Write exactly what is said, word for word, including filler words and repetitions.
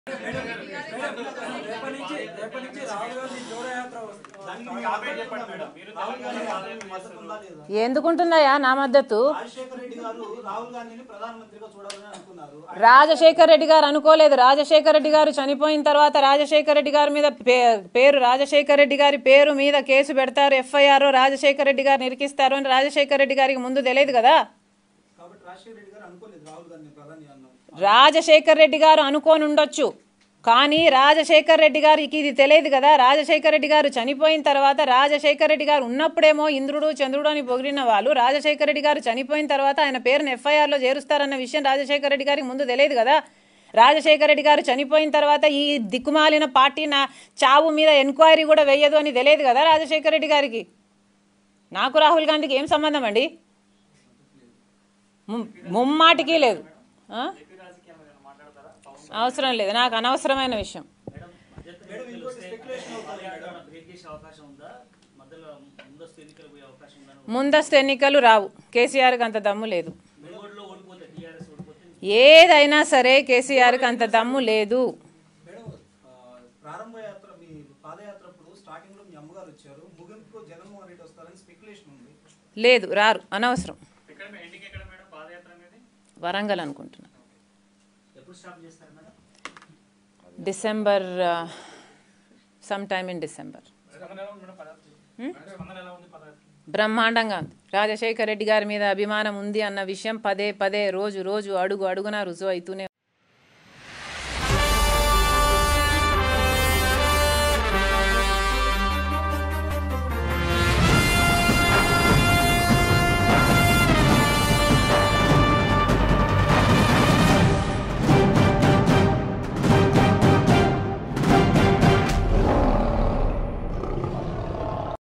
ఎందుకుంటుందయ్యా నా మద్దతు? రాజశేఖర్ రెడ్డి గారు అనుకోలేదు. రాజశేఖర్ రెడ్డి గారు చనిపోయిన తర్వాత రాజశేఖర్ రెడ్డి గారి మీద పేరు రాజశేఖర్ రెడ్డి గారి పేరు మీద కేసు పెడతారు, ఎఫ్ఐఆర్ రాజశేఖర్ రెడ్డి గారు నిరికిస్తారు అని రాజశేఖర్ రెడ్డి గారికి ముందు తెలియదు కదా. రాజశేఖర్ రెడ్డి గారు అనుకోని ఉండొచ్చు, కానీ రాజశేఖర్ రెడ్డి గారికి ఇది తెలియదు కదా. రాజశేఖర్ రెడ్డి గారు చనిపోయిన తర్వాత రాజశేఖర్ రెడ్డి గారు ఉన్నప్పుడేమో ఇంద్రుడు చంద్రుడు అని పొగిడిన వాళ్ళు రాజశేఖర్ రెడ్డి గారు చనిపోయిన తర్వాత ఆయన పేరును ఎఫ్ఐఆర్లో చేరుస్తారన్న విషయం రాజశేఖర్ రెడ్డి గారికి ముందు తెలియదు కదా. రాజశేఖర్ రెడ్డి గారు చనిపోయిన తర్వాత ఈ దిక్కుమాలిన పార్టీ నా చావు మీద ఎంక్వైరీ కూడా వేయదు అని తెలియదు కదా రాజశేఖర్ రెడ్డి గారికి. నాకు రాహుల్ గాంధీకి ఏం సంబంధం అండి? ముమ్మాటికి లేదు, అవసరం లేదు, నాకు అనవసరమైన విషయం. ముందస్తు ఎన్నికలు రావు, కేసీఆర్కి అంత దమ్ము లేదు. ఏదైనా సరే కేసీఆర్కి అంత దమ్ము లేదు. లేదు, రారు, అనవసరం. వరంగల్ అనుకుంటున్నా. December, some time in December. బ్రహ్మాండంగా ఉంది. రాజశేఖర్ రెడ్డి గారి మీద అభిమానం ఉంది అన్న విషయం పదే పదే రోజు రోజు అడుగు అడుగున రుజువు అవుతూనే